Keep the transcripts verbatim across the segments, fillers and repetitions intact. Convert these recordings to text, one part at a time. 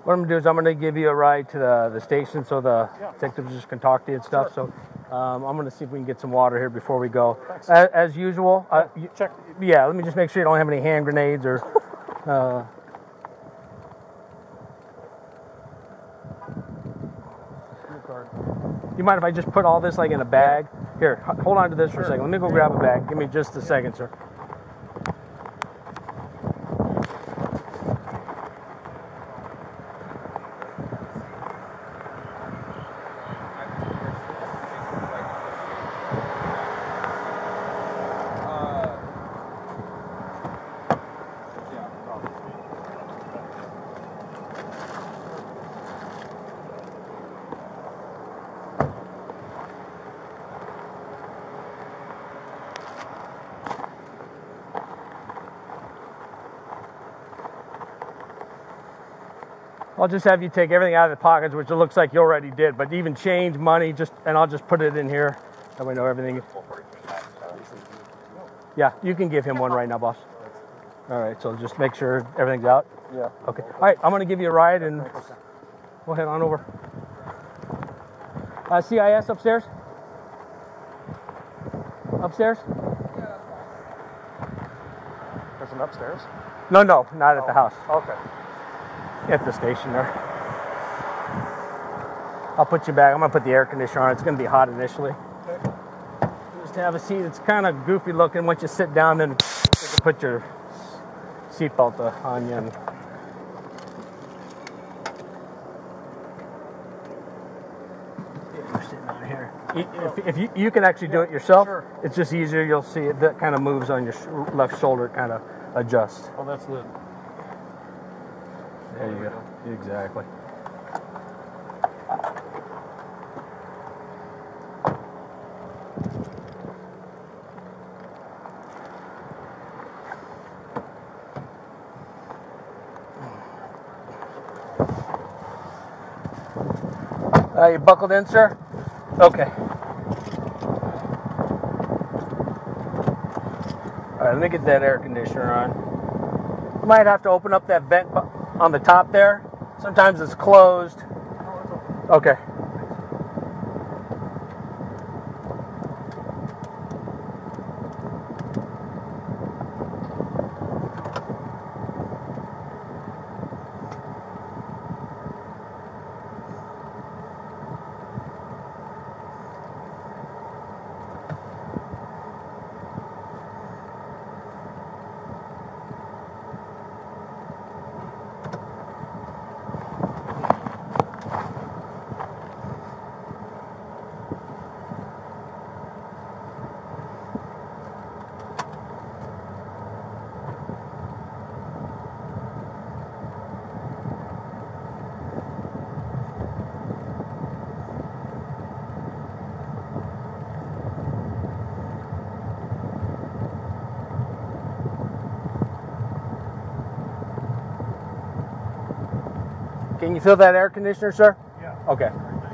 What I'm going to do is I'm going to give you a ride to the, the station so the yeah. detectives just can talk to you and stuff. Sure. So um, I'm going to see if we can get some water here before we go. As, as usual, uh, you, check. Yeah, let me just make sure you don't have any hand grenades or... Uh, you mind if I just put all this like in a bag? Here, hold on to this for a second. Let me go grab a bag. Give me just a second, sir. I'll just have you take everything out of the pockets, which it looks like you already did, but even change, money, just and I'll just put it in here. That way I know everything. Yeah, you can give him one right now, boss. All right, so just make sure everything's out. Yeah. Okay. All right, I'm going to give you a ride, and we'll head on over. Uh, C I S upstairs? Upstairs? There's an upstairs? No, no, not at oh. the house. Okay. At the station there. I'll put you back. I'm going to put the air conditioner on. It's going to be hot initially. Okay. Just have a seat. It's kind of goofy looking. Once you sit down, then you can put your seatbelt on you. And you're sitting on here. If, if you, you can actually do it yourself, sure. It's just easier. You'll see it that kind of moves on your left shoulder. It kind of adjusts. Oh, that's the... There you go. Exactly. Uh, you buckled in, sir? Okay. All right, let me get that air conditioner on. You might have to open up that vent on the top there. Sometimes it's closed. Okay. Can you feel that air conditioner, sir? Yeah. Okay.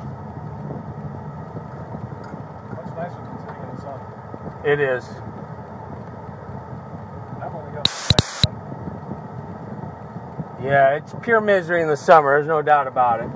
Much nicer than sitting in the sun. It is. I've only got the sun. Yeah, it's pure misery in the summer. There's no doubt about it.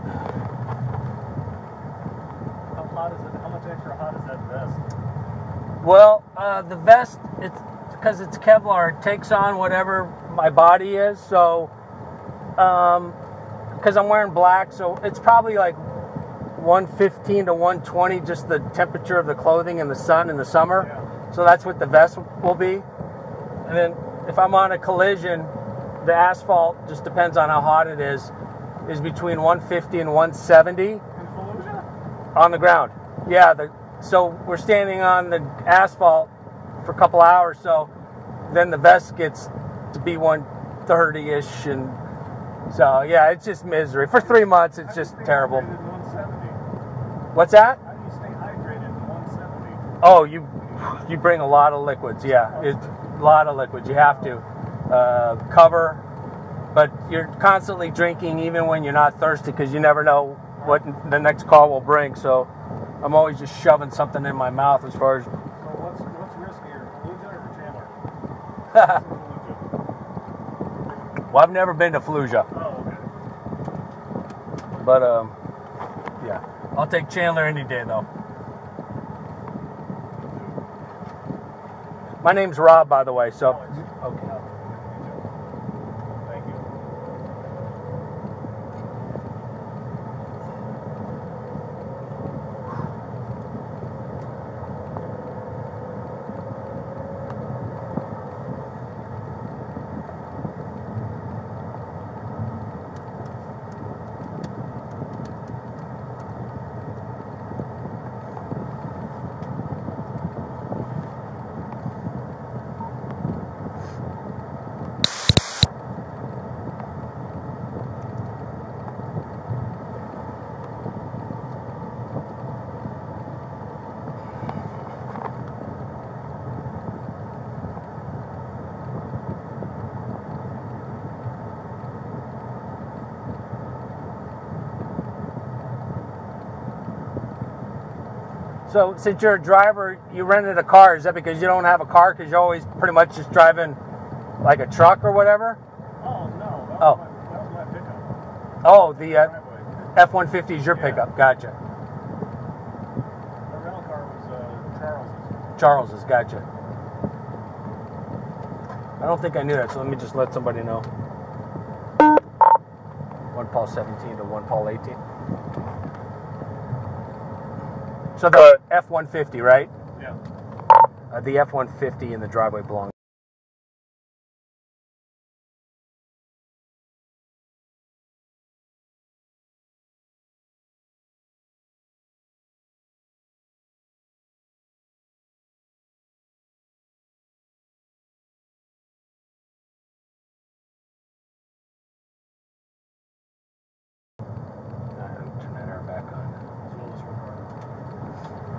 How hot is it? How much extra hot is that vest? Well, uh, the vest, it's because it's Kevlar. It takes on whatever my body is. So, um, because I'm wearing black, so it's probably like one fifteen to one twenty, just the temperature of the clothing in the sun in the summer. Yeah. So that's what the vest will be. And then if I'm on a collision, the asphalt, just depends on how hot it is, is between one fifty and one seventy. In Fallujah? On the ground. Yeah, the, so we're standing on the asphalt for a couple hours, so then the vest gets to be one thirty-ish, and so, yeah, it's just misery. For three months, it's just terrible. What's that? How do you stay hydrated in one seventy? Oh, you you bring a lot of liquids, yeah. It's a lot of liquids. You have to uh, cover, but you're constantly drinking even when you're not thirsty because you never know what the next call will bring. So I'm always just shoving something in my mouth as far as... So what's, what's riskier, Fallujah or Chandler? Well, I've never been to Fallujah. Oh, okay. But um, yeah, I'll take Chandler any day though. My name's Rob, by the way. So Alex. okay. Thank you. So since you're a driver, you rented a car. Is that because you don't have a car because you're always pretty much just driving like a truck or whatever? Oh, no. That was, Oh. my, that was my pickup. Oh, the uh, Driveway. F one fifty is your Yeah. pickup. Gotcha. The rental car was uh, Charles's. Charles's. Gotcha. I don't think I knew that, so let me just let somebody know. One Paul seventeen to one Paul eighteen. So the F one fifty, right? Yeah. Uh, the F one fifty in the driveway belongs. Turn that air back on. As well as recording.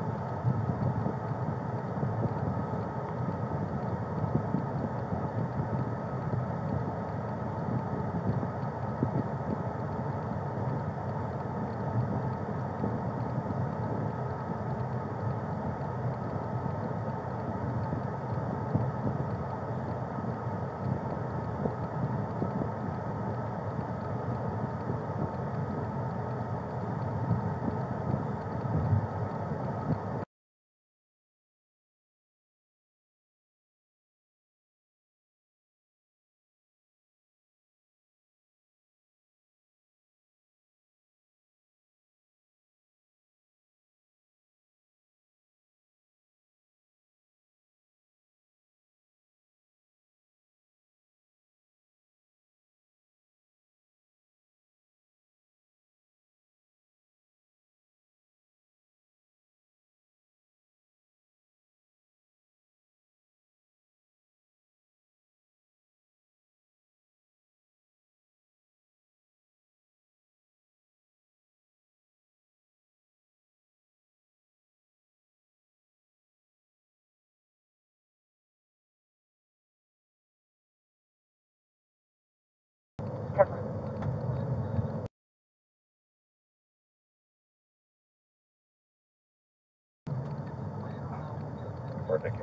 Perfect.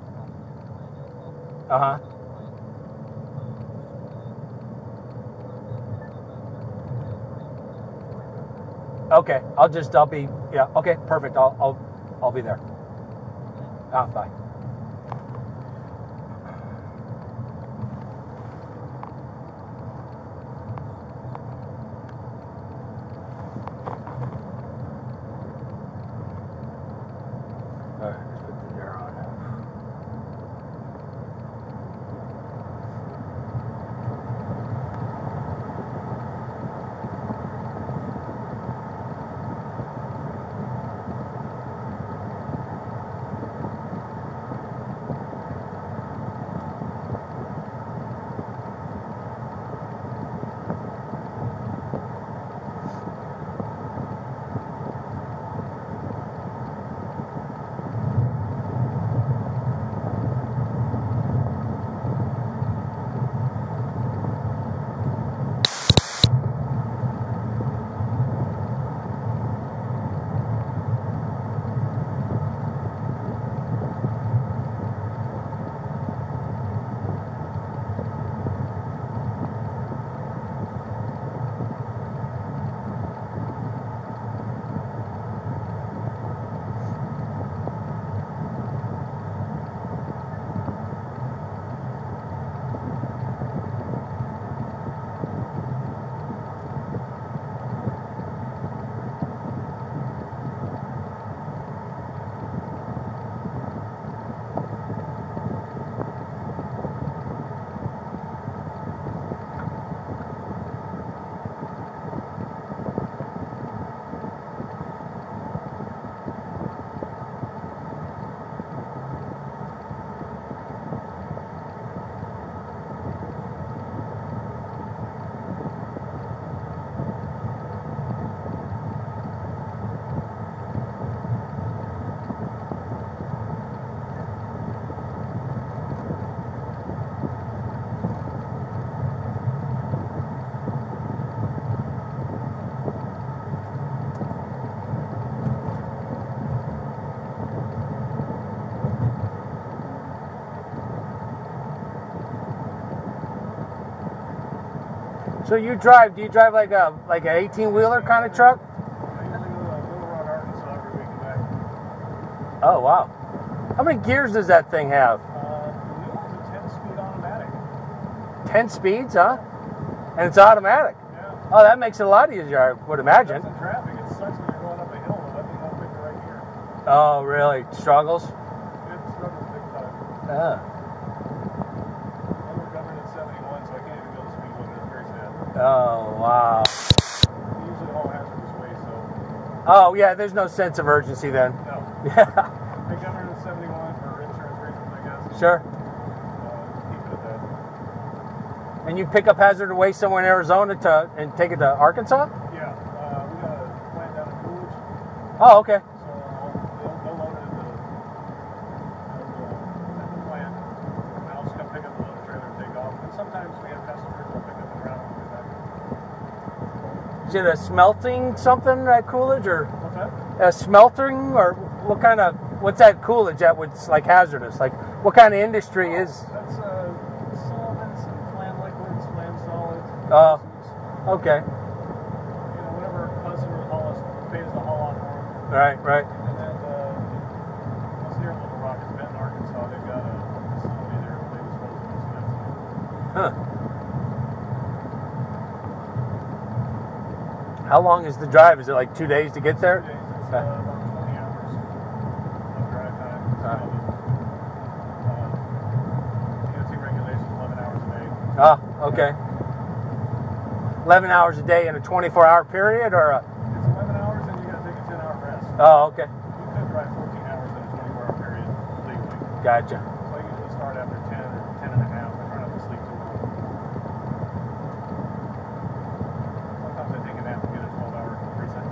Uh huh. Okay, I'll just, I'll be, yeah, okay, perfect. I'll, I'll, I'll be there. Ah, bye. All right, let's put the air on. So you drive? Do you drive like a like an eighteen wheeler kind of truck? I usually go to Little Rock, Arkansas every week and back. Oh wow! How many gears does that thing have? Uh, the new one's a ten-speed automatic. Ten speeds, huh? And it's automatic. Yeah. Oh, that makes it a lot easier, I would imagine. In traffic, it sucks when you're going up a hill, but that thing won't pick the right gear. Oh, really? Struggles? It struggles big time. Yeah. And we're governed at seventy-one, so I can't even go the speed limit. It's very sad. Oh, wow. We usually haul hazardous waste, so. Oh, yeah, there's no sense of urgency then. No. Yeah. They govern at seventy-one for insurance reasons, I guess. Sure. Uh, keep it at that. And you pick up hazardous waste somewhere in Arizona to and take it to Arkansas? Yeah. Uh, we got a plant down in Coolidge, Oh, okay. so I'll, they'll, they'll load it at the, at the, at the plant, and I'll just come pick up the loader trailer and take off. And sometimes we have customers who'll pick up the ground and get back. Is it a smelting something at Coolidge, or What's that? a smelting, or what kind of what's that Coolidge that would like hazardous? Like what kind of industry is? That's uh, solvents and flam liquids, flam solids. Oh. explosives. Okay. You know, whatever customers haul us, pays to haul out for them. Right, right. And then uh, us near Little Rock, it's Benton, Arkansas. They've got a facility there where they dispose of most of that stuff. Huh. How long is the drive? Is it like two days to get there? Two days, it's uh, about twenty hours of drive time. So Uh. uh, D O T regulations, eleven hours a day. Ah, okay. eleven hours a day in a twenty-four hour period, or a... It's eleven hours, and you got to take a ten hour rest. Oh, okay. You could drive fourteen hours in a twenty-four hour period legally. Gotcha. So I usually start after ten or ten and a half. I try not to sleep too long. Sometimes I take a nap and get a twelve hour reset.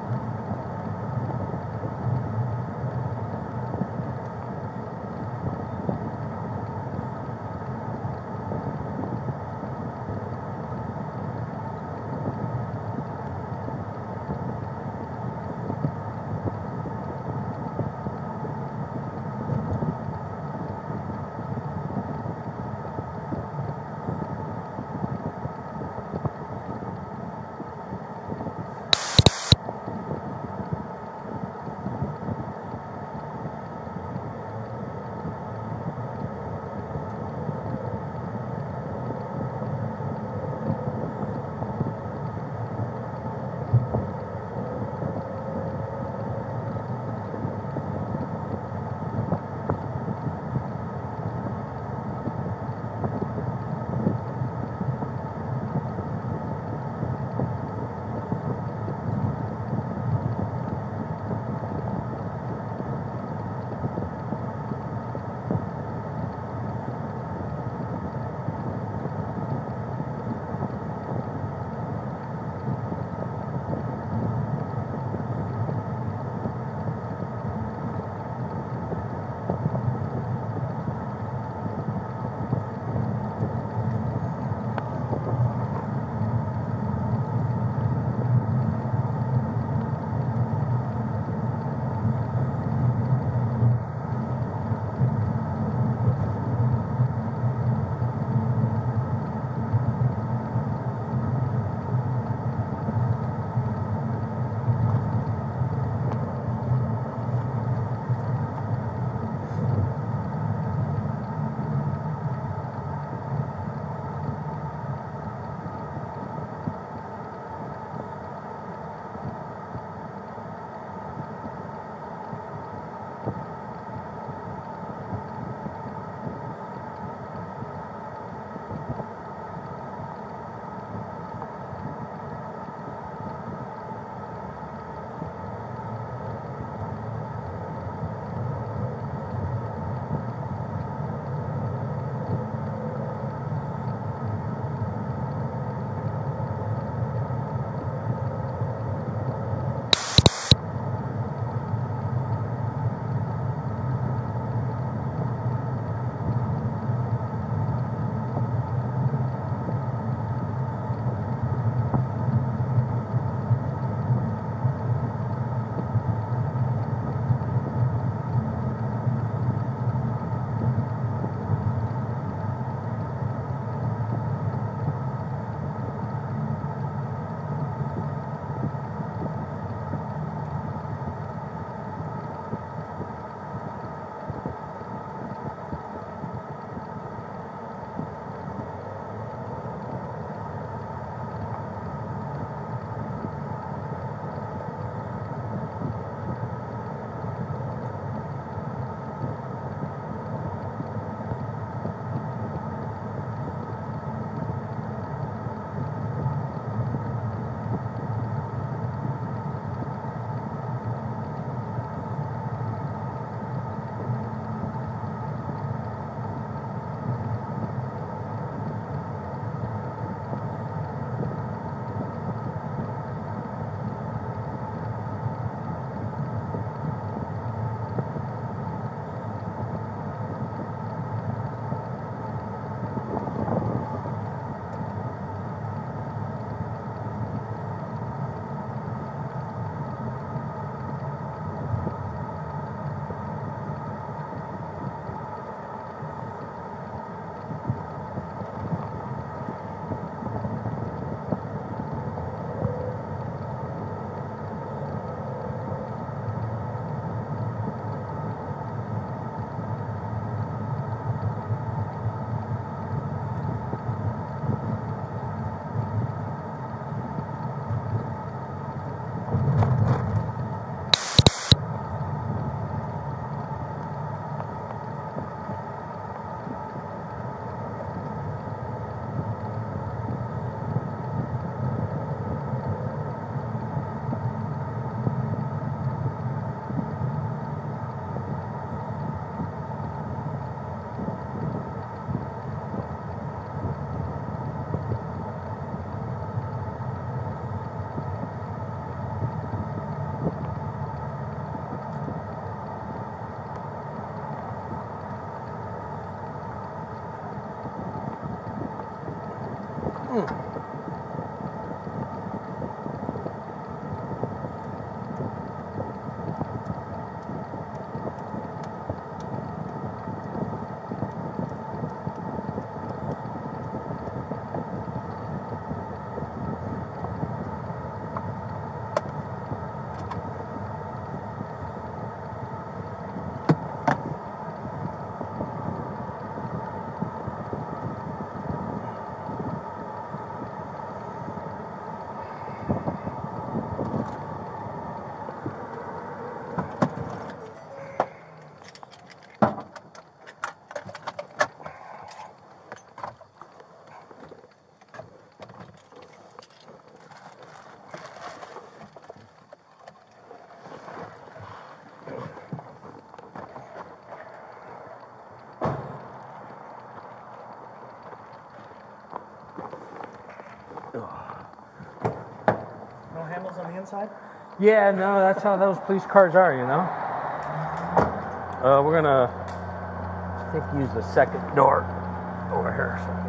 No handles on the inside? Yeah, no, that's how those police cars are, you know. Uh, we're gonna, I think, use the second door over here. So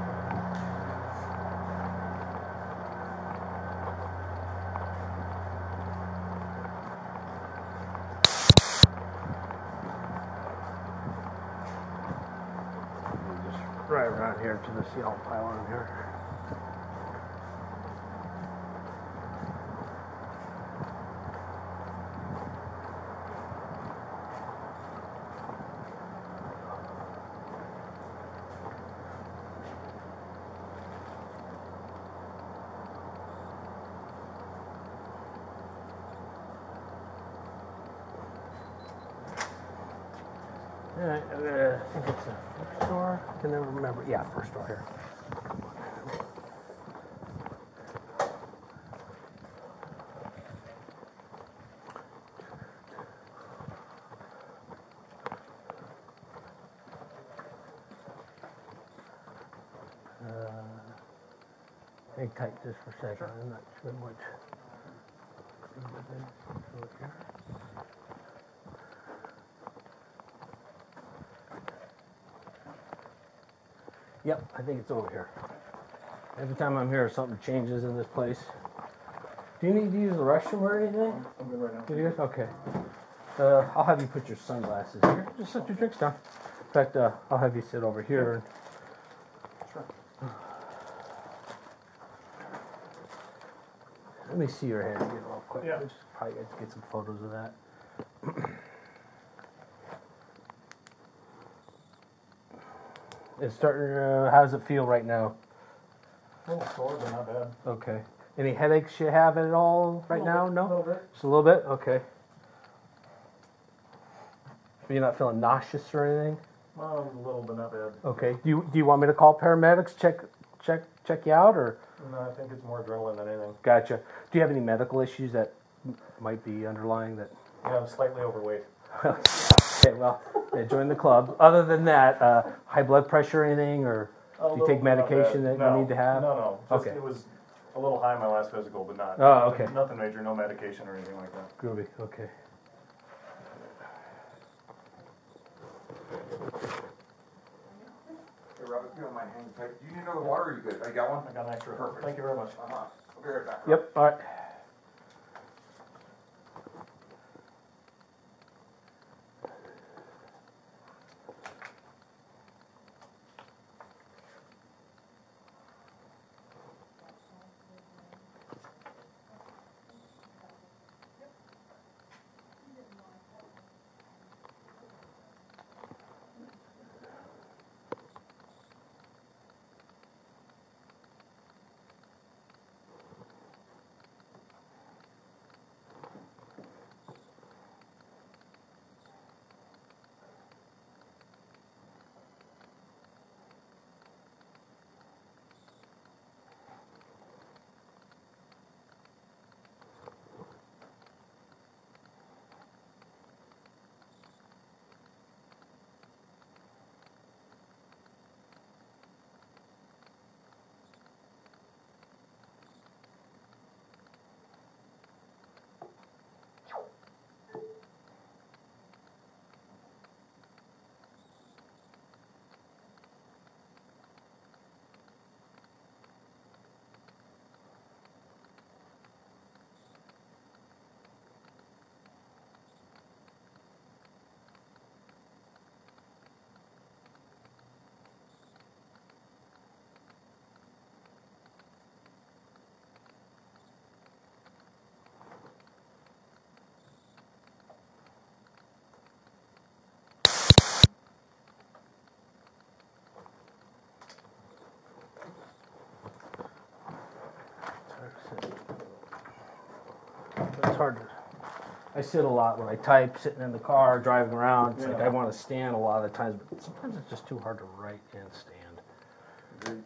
just right around here to the yellow pylon here. Alright, I'm gonna, I think it's the first door. I can never remember. Yeah, first door here. Uh, hang tight just for a second. Sure. I'm not sure what. Yep, I think it's over here. Every time I'm here, something changes in this place. Do you need to use the restroom or anything? I'm good right now. You good? Okay. Uh, I'll have you put your sunglasses here. Just set your drinks down. In fact, uh, I'll have you sit over here. Sure. Let me see your hand again real quick. Yeah. Just probably get, get some photos of that. It's starting. Uh, how does it feel right now? A little sore, but not bad. Okay. Any headaches you have at all right now? Bit, No? A little bit. Just a little bit? Okay. You're not feeling nauseous or anything? Well, a little, but not bad. Okay. Do you do you want me to call paramedics, check check check you out, or? No, I think it's more adrenaline than anything. Gotcha. Do you have any medical issues that m- might be underlying that? Yeah, I'm slightly overweight. Okay, well, yeah, join the club. Other than that, uh, high blood pressure or anything, or A do you take little, but not medication bad. that no, you need to have? No, no. Just, Okay. It was a little high in my last physical, but not. Oh, nothing, okay. Nothing major, no medication or anything like that. Groovy. Okay. Hey Rob, if you don't mind hanging tight, do you need another water or are you good? I got one? I got an extra. Perfect. Thank you very much. Uh-huh. I'll be right back. Rob. Yep. All right. hard to. I sit a lot when I type, sitting in the car, driving around. It's like Yeah. I want to stand a lot of the times, but sometimes it's just too hard to write and stand. Agreed.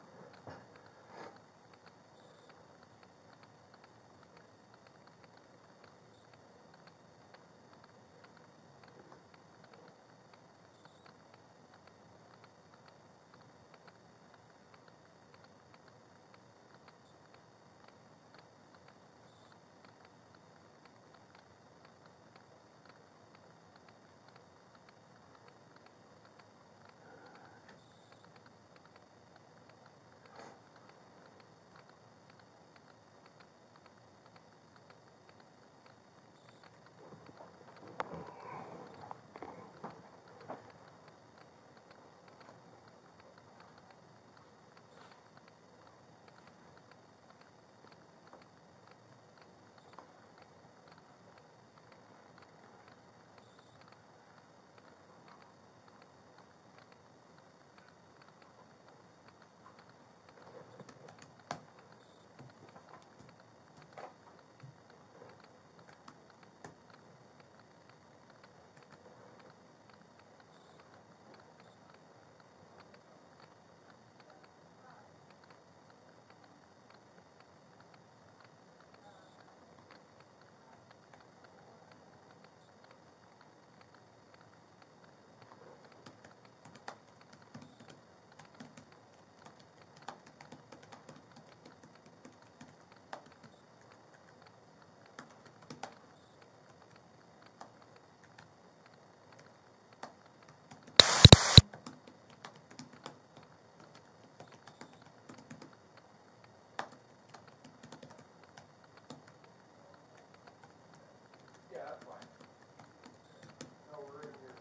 Yeah, that's fine. No, we're right here.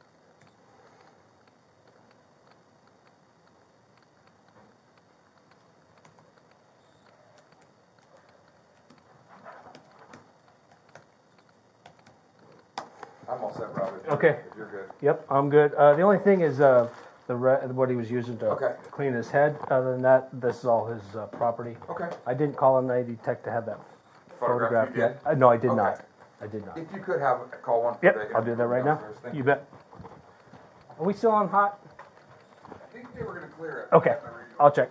I'm all set, Robert. Okay. If you're good. Yep, I'm good. Uh, the only thing is uh, the re- what he was using to Okay. clean his head. Other than that, this is all his uh, property. Okay. I didn't call an I D tech to have that Photograph photograph you yet. Uh, no, I did Okay. not. I did not. If you could have a call one for Yep, the I'll do that right now. downstairs, thank You bet. Are we still on hot? I think they were going to clear it. Okay, That's my read. I'll check.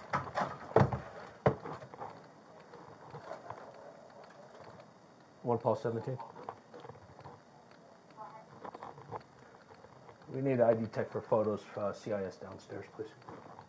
One Paul seventeen. We need an I D tech for photos, uh, C I S downstairs, please.